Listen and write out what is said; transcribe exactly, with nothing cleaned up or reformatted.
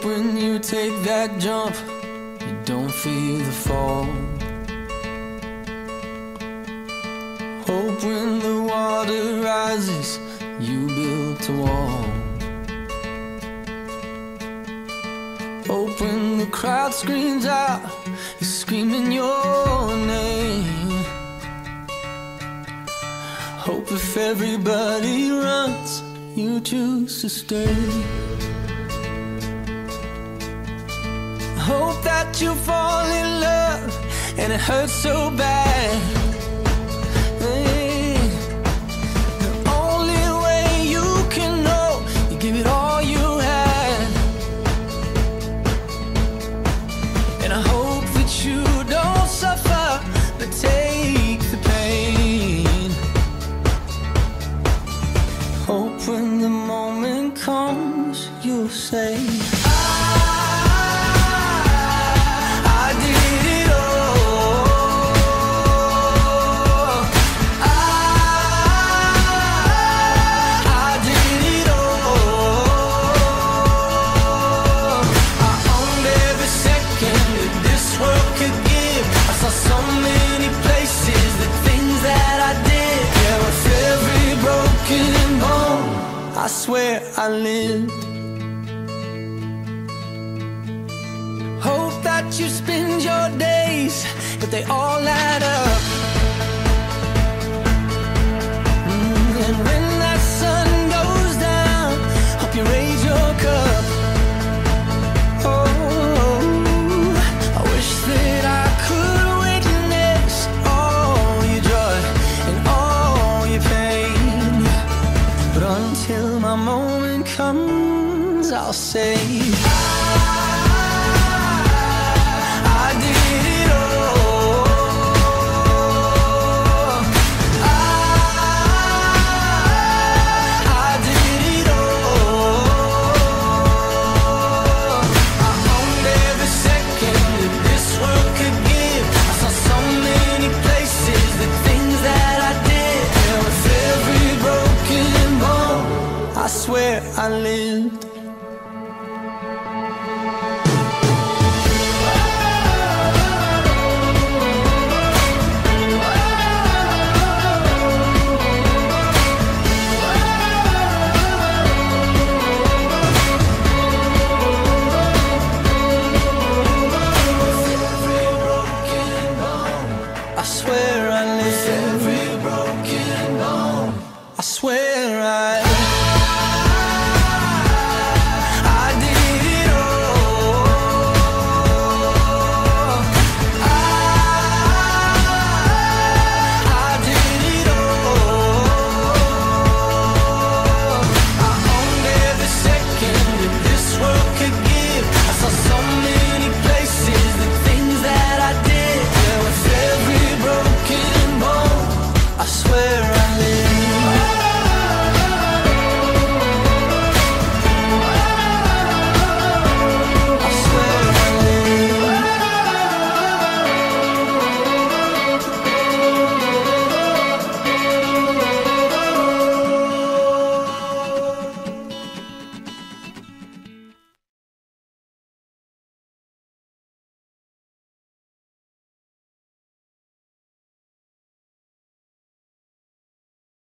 when you take that jump, you don't feel the fall. Hope when the water rises, you built a wall. Hope when the crowd screams out, you're screaming your name. Hope if everybody runs, you choose to stay. Hope that you fall in love and it hurts so bad. Hey, the only way you can know, you give it all you had. And I hope that you don't suffer, but take the pain. Hope when the moment comes, you'll say, I swear I lived. Hope that you spend your days, but they all add up. Mm, and when that sun goes down, hope you raise your cup. Oh, I wish that I could witness all your joy and all your pain, but until my moment comes, I'll say, I did it all. I, I did it all. I owned every second that this world could give. I saw so many places, the things that I did. And with every broken bone, I swear I lived.